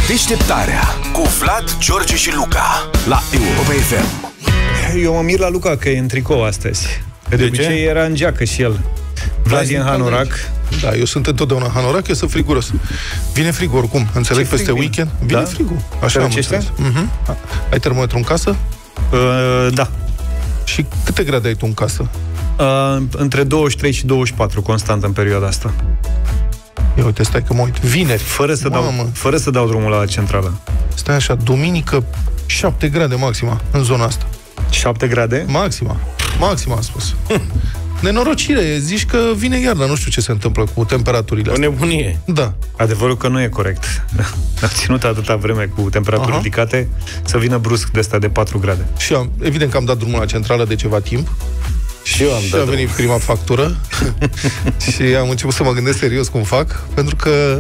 Deșteptarea cu Vlad, George și Luca la Europa FM. Eu mă mir la Luca că e în tricou astăzi. De obicei era în geacă și el. Vlad e în hanorac. Da, eu sunt întotdeauna în hanorac, eu sunt friguros. Vine frig oricum, înțeleg, ce peste weekend. Vine frigul. Așa am înțeles. Ai termometru în casă? Da. Și câte grade ai tu în casă? Între 23 și 24, constant în perioada asta. Ia uite, stai că mă uit. Vineri. Fără să dau drumul la centrală. Stai așa, duminică 7 grade maxima în zona asta. 7 grade? Maxima am spus. Nenorocire, zici că vine iarna, nu știu ce se întâmplă cu temperaturile astea. O nebunie. Da. Adevărul că nu e corect. Am ținut atâta vreme cu temperaturi ridicate să vină brusc de asta de 4 grade. Și evident că am dat drumul la centrală de ceva timp. Și eu am dat. Și a venit prima factură și am început să mă gândesc serios cum fac, pentru că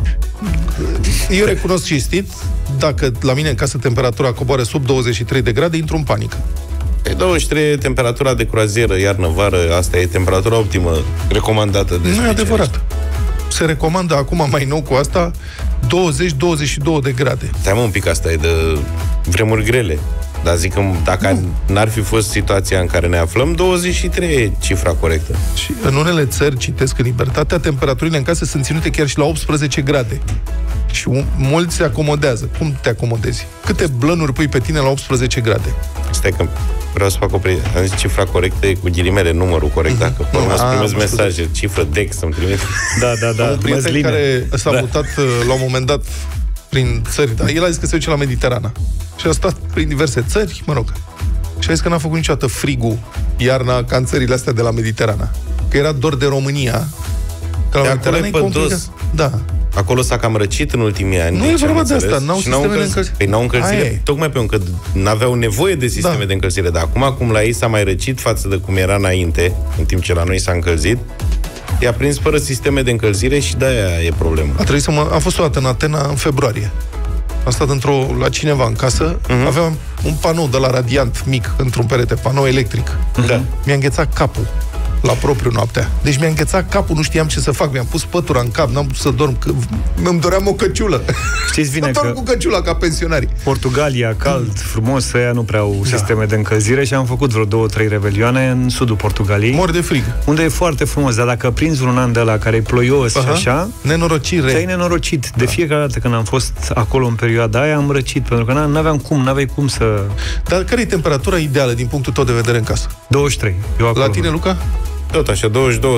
eu recunosc cinstit, dacă la mine în casă temperatura coboară sub 23 de grade, intru în panică. 23 temperatura de croazieră, iarnă-vară, asta e temperatura optimă recomandată de. Nu e adevărat. Se recomandă acum mai nou cu asta 20-22 de grade. Stai un pic, asta e de vremuri grele. Dar zic că dacă n-ar fi fost situația în care ne aflăm, 23 e cifra corectă. Și în unele țări, citesc în Libertatea, temperaturile în casă sunt ținute chiar și la 18 grade. Și mulți se acomodează. Cum te acomodezi? Câte blănuri pui pe tine la 18 grade? Stai că vreau să fac o pregătire. Am zis cifra corectă e cu ghilimele, numărul corect. Dacă pe urmă să primesc mesaje, cifră DEX să-mi trimit. Da. Am un prieten care s-a mutat la un moment dat prin țări, dar el a zis că se duce la Mediterana. Și a stat prin diverse țări, mă rog. Și a zis că n-a făcut niciodată frigul iarna ca în țările astea de la Mediterana. Că era dor de România. Că la Mediterana e pădos. Da. Acolo s-a cam răcit în ultimii ani. Nu e vorba de asta, n-au sisteme de încălzire. Păi n-au încălzire, tocmai pentru că n-aveau nevoie de sisteme de încălzire. Dar acum, cum la ei s-a mai răcit față de cum era înainte, în timp ce la noi s-a încălzit, i-a prins fără sisteme de încălzire și de-aia e problema. Am fost o dată în Atena în februarie. Am stat la cineva în casă, aveam un panou de la Radiant mic, într-un perete, panou electric. Da. Mi-a înghețat capul la propriu noaptea. Deci mi-a înghețat capul, nu știam ce să fac. Mi-am pus pătura în cap, n-am putut să dorm, că îmi doream o căciulă. Știți bine că dorm cu căciula ca pensionarii. Portugalia, cald, frumos, ăia nu prea au sisteme de încălzire și am făcut vreo 2-3 revelioane în sudul Portugaliei. Mor de frig. Unde e foarte frumos, dar dacă prinzi un an de ăla care e ploios și așa, nenorocire. Ți-ai nenorocit. De fiecare dată când am fost acolo în perioada aia, am răcit, pentru că n-aveai cum să... Dar care e temperatura ideală din punctul tău de vedere în casă? 23. Eu acolo. La tine, Luca? Tot așa, 22-23.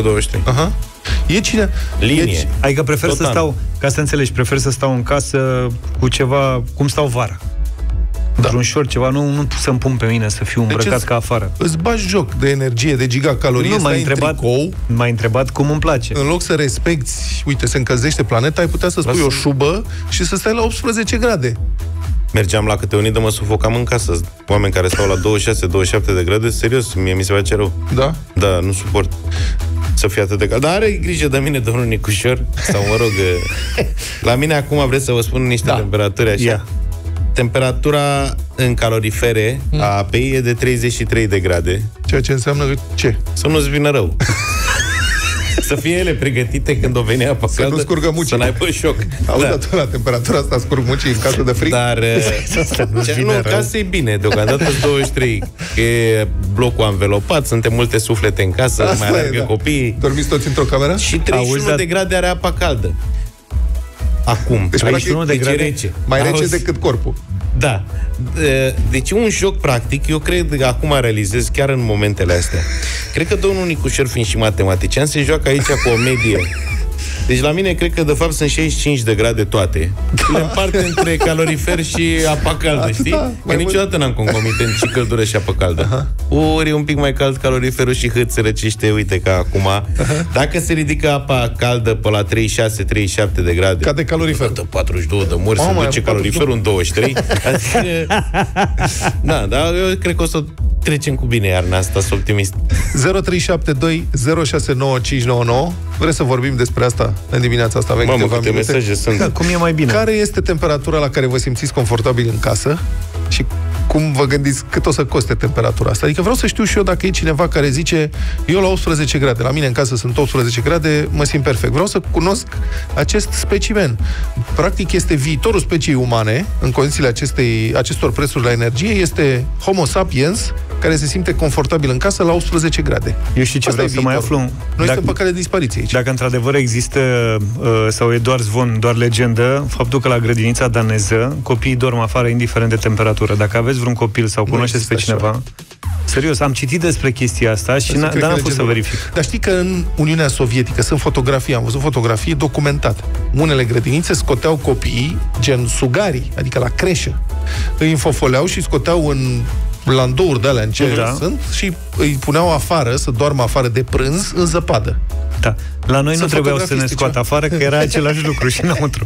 E cine? Linie. Adică prefer să stau, ca să înțelegi, prefer să stau în casă cu ceva, cum stau vara. Într-un șort, ceva, nu să-mi pun pe mine să fiu îmbrăcat ca afară. Îți bagi joc de energie, de gigacalorie, m-ai întrebat cum îmi place. În loc să respecti, uite, se încălzește planeta, ai putea să spui o șubă și să stai la 18 grade. Mergeam la câte unii de mă sufocam în casă. Oameni care stau la 26-27 de grade, serios, mie mi se face rău. Da? Da, nu suport să fie atât de cald. Dar are grijă de mine, domnul Nicușor. Sau mă rog, la mine acum vreți să vă spun niște temperaturi așa. Yeah. Temperatura în calorifere a apei e de 33 de grade. Ceea ce înseamnă ce? Să nu-ți vină rău. Să fie ele pregătite când o veni apa caldă, să nu scurgă mucii. Să n-aibă șoc. Auzi, la temperatura asta scurg mucii în casă de frig? Dar în casă e bine, deocamdată 23. E blocul anvelopat, suntem multe suflete în casă, asta mai alergă copiii. Dormiți toți într-o cameră? Și 31 de grade are apa caldă. Acum, deci 31 de grade rece. Mai rece decât corpul. Da. Deci un joc practic, eu cred că acum realizez chiar în momentele astea. Cred că domnul Nicușor, fiind și matematician, se joacă aici cu o medie. Deci la mine cred că de fapt sunt 65 de grade toate. Le împart între calorifer și apa caldă, știi? Că niciodată n-am concomitent și căldură și apă caldă. Ori e un pic mai cald caloriferul și hât se răcește, uite ca acum. Dacă se ridică apa caldă pe la 36-37 de grade, cade caloriferul. 42 de mori, se duce caloriferul în 23. Adică, da, dar eu cred că o să trecem cu bine iarna asta, sunt optimist. 0372 069599. Vreți să vorbim despre asta în dimineața asta? Mamă, câte mesaje sunt. Da, cum e mai bine? Care este temperatura la care vă simțiți confortabil în casă? Și cum vă gândiți cât o să coste temperatura asta? Adică vreau să știu și eu dacă e cineva care zice eu la 18 grade, la mine în casă sunt 18 grade, mă simt perfect. Vreau să cunosc acest specimen. Practic este viitorul speciei umane în condițiile acestor prețuri la energie, este Homo sapiens care se simte confortabil în casă la 18 grade. Eu știu ce vreau să mai aflu. Noi suntem pe cale de dispariție aici. Dacă într-adevăr există, sau e doar zvon, doar legendă, faptul că la grădinița daneză copiii dorm afară indiferent de temperatură. Dacă aveți vreun copil sau cunoașteți pe cineva... Așa. Serios, am citit despre chestia asta și n-am pus să verific. Dar știi că în Uniunea Sovietică sunt fotografii, am văzut fotografii documentate. Unele grădinițe scoteau copiii, gen sugarii, adică la creșă. Îi înfofoleau și scoteau în landouri de alea în ce sunt și îi puneau afară, să doarmă afară de prânz, în zăpadă. Da. La noi nu trebuiau să ne scoată afară, că era același lucru și înăuntru.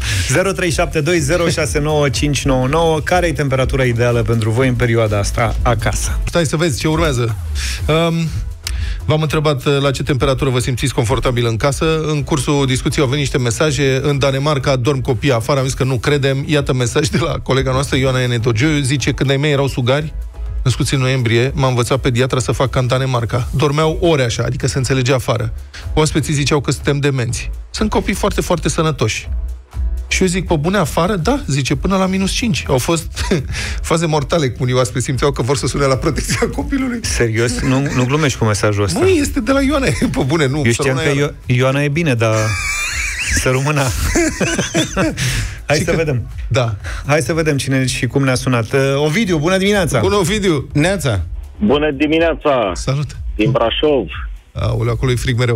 0372069599. Care e temperatura ideală pentru voi în perioada asta acasă? Stai să vezi ce urmează. V-am întrebat la ce temperatură vă simțiți confortabil în casă. În cursul discuției au venit niște mesaje. În Danemarca dorm copiii afară. Am zis că nu credem. Iată mesaj de la colega noastră, Ioana Enedogiu. Zice, când ai mei erau sugari, născuți în noiembrie, m-a învățat pediatra să fac ca în Danemarca. Dormeau ore așa, adică se înțelegea afară. Oaspeții ziceau că suntem demenți. Sunt copii foarte, foarte sănătoși. Și eu zic, pe bune, afară? Da, zice, până la -5. Au fost faze mortale, cum unii oaspeți simțeau că vor să sune la protecția copilului. Serios? Nu glumești cu mesajul ăsta? Măi, este de la Ioana, pe bune, nu. Eu știam că Ioana e bine, dar să rămână. Hai să vedem. Da. Hai să vedem cine și cum ne-a sunat. Ovidiu, bună dimineața! Bună, Ovidiu! Neața! Bună dimineața! Salut! Din Brașov. Aoleu, acolo e frig mereu.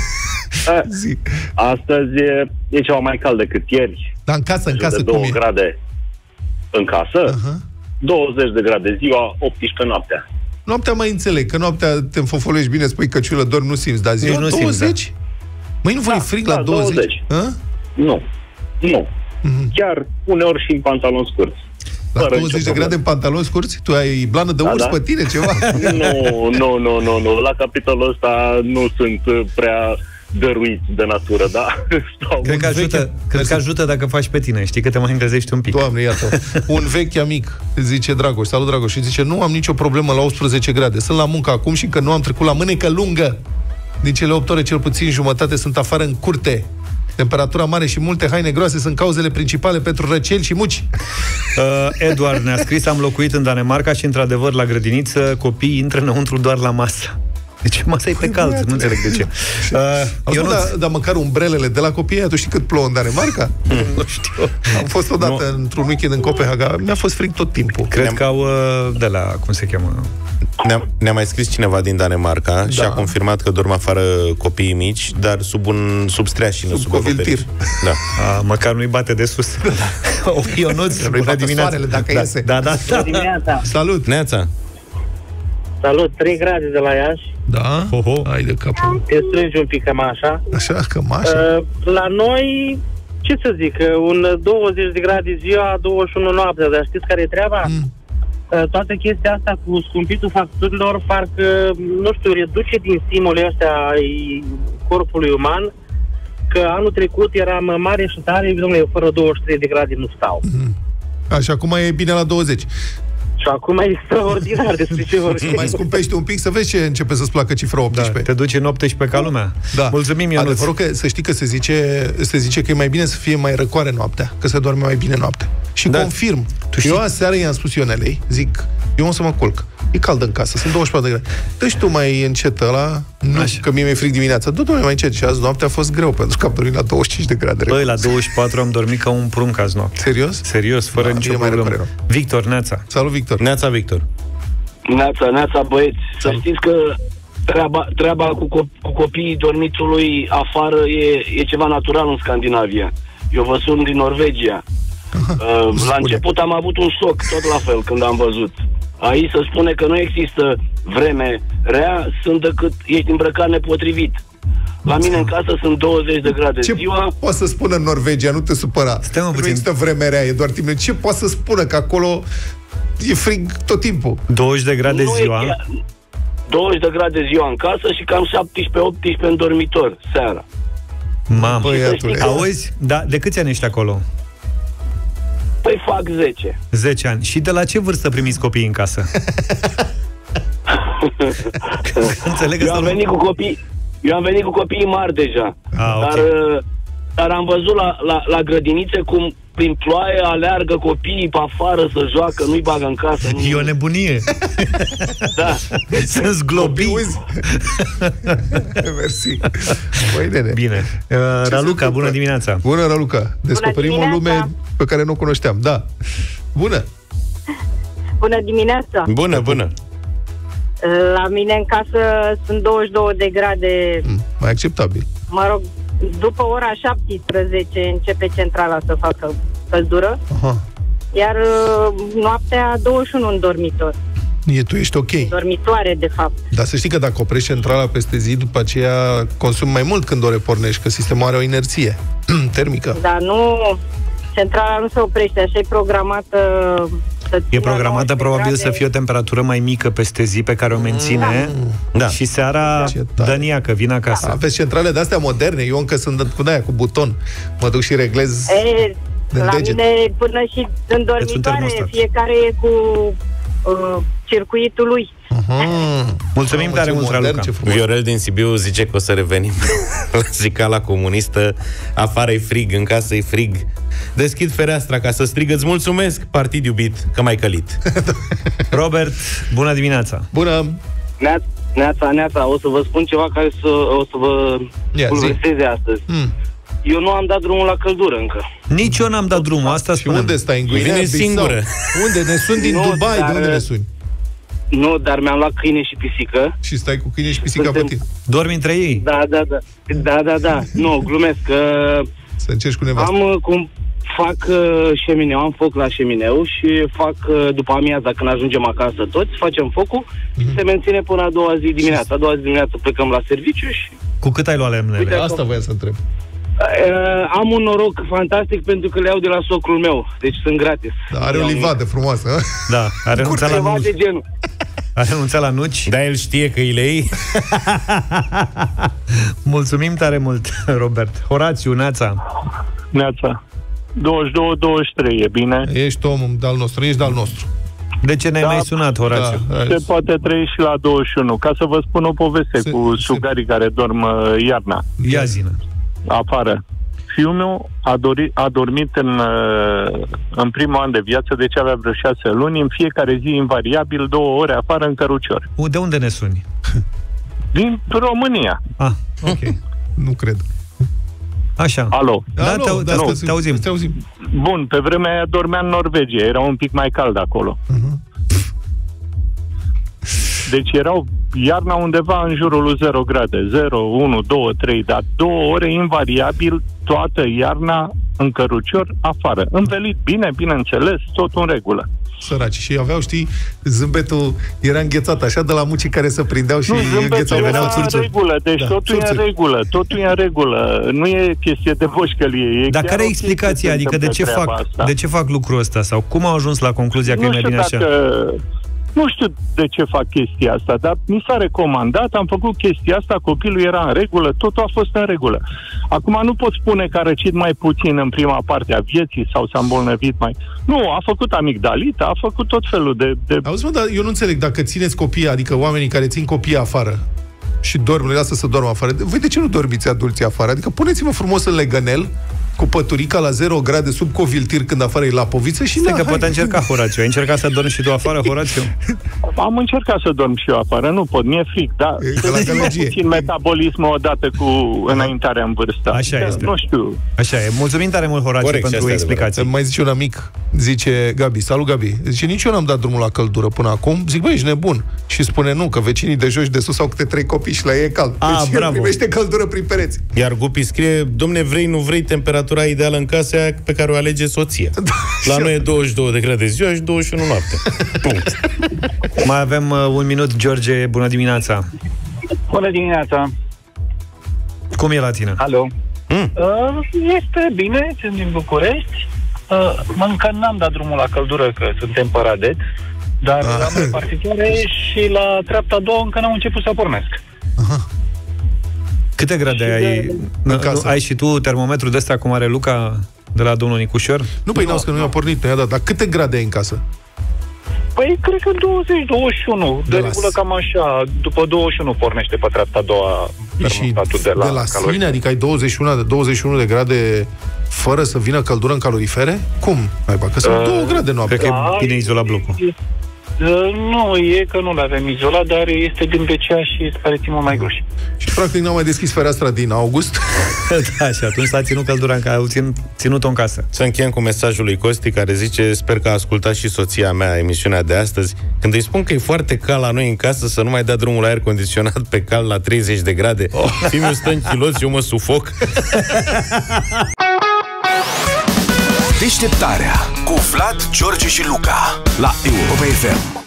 Astăzi e ceva mai cald decât ieri. Dar în casă de cum 2 e? grade în casă, 20 de grade ziua, 18 noaptea. Noaptea mai înțeleg, că noaptea te înfofolești bine, spui căciulă, dormi, nu simți, dar ziua 20? Măi, nu vă e frig la 20? Nu. Chiar uneori și în pantaloni scurți. La 20 de grade în pantaloni scurți? Tu ai blană de urs pe tine, ceva? Nu. La capitolul ăsta nu sunt prea dăruit de natură, da? Cred că ajută dacă faci pe tine. Știi că te mai încălzești un pic. Doamne, iată. Un vechi amic, zice Dragoș, salut Dragoș, și zice, nu am nicio problemă la 18 grade. Sunt la muncă acum și că nu am trecut la mânecă lungă. Din cele 8 ore, cel puțin jumătate sunt afară în curte. Temperatura mare și multe haine groase sunt cauzele principale pentru răceli și muci. Eduard ne-a scris, am locuit în Danemarca și, într-adevăr, la grădiniță, copiii intră înăuntru doar la masă. Deci masa e pe cald, nu înțeleg de ce. Dar măcar umbrelele de la copii, tu știi cât plouă în Danemarca? Nu știu. Am fost odată într-un weekend în Copenhaga, mi-a fost frig tot timpul. Cred că au de la, cum se cheamă? Ne-a mai scris cineva din Danemarca și a confirmat că dorm afară copiii mici, dar sub streași, nu sub coviltir. Da. Măcar nu-i bate de sus. Ionuț, bună dimineața. Dacă iese. Da. Bună dimineața. Salut. Neața. Salut, 3 grade de la Iași. Da? Hai de capul. Te strângi un pic cămașa. Așa, cămașa? La noi, ce să zic, un 20 de grade ziua, 21 noaptea, dar știți care e treaba? Toată chestia asta cu scumpitul facturilor fac, nu știu, reduce din stimulele astea ai corpului uman, că anul trecut eram mare și tare, domnule, eu fără 23 de grade nu stau. Așa, acum e bine la 20. Și acum e extraordinar despre ce vorbim. Mai scumpește un pic să vezi ce începe să-ți placă cifra 18. Da, te duci în 18 ca lumea. Da. Mulțumim, Ionuț. Adevărul că să știi că se zice că e mai bine să fie mai răcoare noaptea, că se doarme mai bine noaptea. Și confirm. Eu aseară i-am spus Ionelei, zic, eu o să mă culc. E cald în casă, sunt 24 de grade. Deci tu mai încet ăla, nu, că mie mi-e frig dimineața. Dom'le, mai încet. Și azi noaptea a fost greu, pentru că am dormit la 25 de grade. Băi, la 24 am dormit ca un prunc azi noapte. Serios? Serios, fără nicio problemă. Victor, Neața. Salut, Victor. Neața, Victor. Neața, băieți. Să știți că treaba cu copiii dormitului afară e ceva natural în Scandinavia. Eu vă sun din Norvegia. La început am avut un șoc, tot la fel, când am văzut. Aici se spune că nu există vreme rea, sunt decât ești îmbrăcat nepotrivit. La mine în casă sunt 20 de grade ziua. Ce poate să spună în Norvegia? Nu te supăra. Nu există vreme rea, e doar timp. Ce poate să spună? Că acolo e frig tot timpul. 20 de grade ziua? 20 de grade ziua în casă și cam 17-18 în dormitor, seara. Mamă, auzi? Da, de câți ani ești acolo? Păi fac 10. 10 ani. Și de la ce vârstă primiți copiii în casă? Înțeleg că Eu am venit cu copiii mari deja. Okay. Dar am văzut la grădinițe cum prin ploaie aleargă copiii pe afară să joacă, nu-i bagă în casă. E o nebunie. Da. Sunt zglobii. Mersi. Băi, bine. Raluca, bună dimineața. Bună, Raluca. Descoperim o lume pe care nu o cunoșteam. Da. Bună. Bună dimineața. Bună. La mine în casă sunt 22 de grade. Mai acceptabil. Mă rog, după ora 17 începe centrala să facă căldură. Aha. Iar noaptea 21 în dormitor. Tu ești ok. Dormitoare, de fapt. Dar să știi că dacă oprești centrala peste zi, după aceea consumi mai mult când o repornești, că sistemul are o inerție termică. Dar nu, centrala nu se oprește, așa e programată. E programată probabil să fie o temperatură mai mică peste zi pe care o menține. Da. Și seara dă-nia că vin acasă. Aveți centrale de-astea moderne. Eu încă sunt cu aia, cu buton. Mă duc și reglez la mine până și în dormitoare. Fiecare e cu circuitul lui. Mulțumim tare mult, Raluca. Viorel din Sibiu zice că o să revenim la zicala comunistă. Afară e frig, în casă e frig. Deschid fereastra ca să strigă: îți mulțumesc, partid iubit, că m-ai călit. Robert, bună dimineața. Bună. Neața, o să vă spun ceva care o să vă pulverseze astăzi. Eu nu am dat drumul la căldură încă. Nici eu n-am dat drumul, asta spune. Unde stai? În Guinea? Vine singură. Unde? Ne suni din Dubai? De unde ne suni? Nu, dar mi-am luat câine și pisică. Și stai cu câine și pisica pe tine. Dormi între ei? Da. Nu, glumesc. Să încerci cu nevastă. Fac șemineu, am foc la șemineu și fac după amiaza, când ajungem acasă toți, facem focul și se menține până a doua zi dimineața. A doua zi dimineața plecăm la serviciu și... Cu cât ai luat lemnele? Asta voiam să întreb. Am un noroc fantastic pentru că le iau de la socrul meu, deci sunt gratis. Da, are o livadă frumoasă. Da, a renunțat la nuci. De genul. A renunțat la nuci. Da, el știe că îi le iei. Mulțumim tare mult, Robert. Horațiu, Neața. 22-23, e bine? Ești omul de-al nostru, ești de-al nostru. De ce n-ai mai sunat, Horațiu? Se poate trăi și la 21. Ca să vă spun o poveste cu sugarii care dorm iarna. Ia zină. Afară. Fiul meu a dormit în primul an de viață, deci avea vreo 6 luni, în fiecare zi invariabil 2 ore afară în cărucior. De unde ne suni? Din România. Ok. Nu cred. Așa. Alo. Te auzim. Bun, pe vremea aia dormea în Norvegia, era un pic mai cald acolo. Deci erau iarna undeva în jurul lui 0 grade, 0, 1, 2, 3, dar 2 ore invariabil toată iarna în cărucior afară. Învelit bine, bineînțeles, tot în regulă. Săraci. Și aveau, știi, zâmbetul era înghețat așa de la mucii care se prindeau și înghețau. Veneau țurțuri. Regulă, deci totul e în regulă. Totul e în regulă. Nu e chestie de boșcălie. Dar care e explicația? Adică de ce fac lucrul ăsta? Sau cum au ajuns la concluzia că e mai bine așa? Nu știu de ce fac chestia asta, dar mi s-a recomandat, am făcut chestia asta, copilul era în regulă, totul a fost în regulă. Acum nu pot spune că a răcit mai puțin în prima parte a vieții sau s-a îmbolnăvit mai... Nu, a făcut amigdalită, a făcut tot felul de... Auzi, mă, dar eu nu înțeleg, dacă țineți copiii, adică oamenii care țin copiii afară și dorm, le lasă să dormă afară, voi de ce nu dormiți adulții afară? Adică puneți-vă frumos în legănel, cu păturica la 0 grade sub coviltir când afară e lapoviță și că poate încerca, Horațiu. Ai încercat să dormi și tu afară, Horațiu? Am încercat să dorm și eu afară, nu pot, mi-e fric, dar puțin metabolismul odată cu înaintarea în vârstă. Așa este. Nu știu. Așa e. Mulțumim tare mult, Horațiu, pentru explicații. Mai zice un amic, zice Gabi, salut Gabi, zice, nici eu n-am dat drumul la căldură până acum, zic, băi, ești nebun. Și spune nu, că vecinii de jos și de sus au câte 3 copii și la ei e cald. Deci el primește căldură prin pereți. Iar Gupi scrie, domne, vrei, nu vrei, temperatura ideală în casa aia pe care o alege soția. La noi e 22 de grade ziua și 21 noapte. Punct. Mai avem un minut, George, bună dimineața. Bună dimineața. Cum e la tine? Alo. Este bine, sunt din București. Încă n-am dat drumul la căldură, că suntem pe Radet, dar am repartitoare și la treapta a doua încă n-am început să pornesc. Câte grade ai? Ai și tu termometru de ăsta cum are Luca? de la domnul Nicușor? Nu, păi n-au că nu i-a pornit, nu i-a dat. Dar câte grade ai în casă? Păi, cred că 20-21. De regulă cam așa. După 21 pornește pe treapta a doua termostatul de la sine? Adică ai 21 de grade fără să vină căldură în calorifere? Cum? Că sunt 2 grade noapte. Cred că e bine izolat blocul. Nu, e că nu l-avem izolat, dar este din BCA și este pare mult mai groși. Și practic n-au mai deschis fereastra din august. Da, și atunci s-a ținut căldura în casă, au ținut-o în casă. Să încheiem cu mesajul lui Costi, care zice: sper că a ascultat și soția mea emisiunea de astăzi. Când îi spun că e foarte cald la noi în casă, să nu mai dea drumul la aer condiționat pe cald la 30 de grade. Fiul stă închilos, eu mă sufoc. Deșteptarea cu Vlad, George și Luca la Europa FM.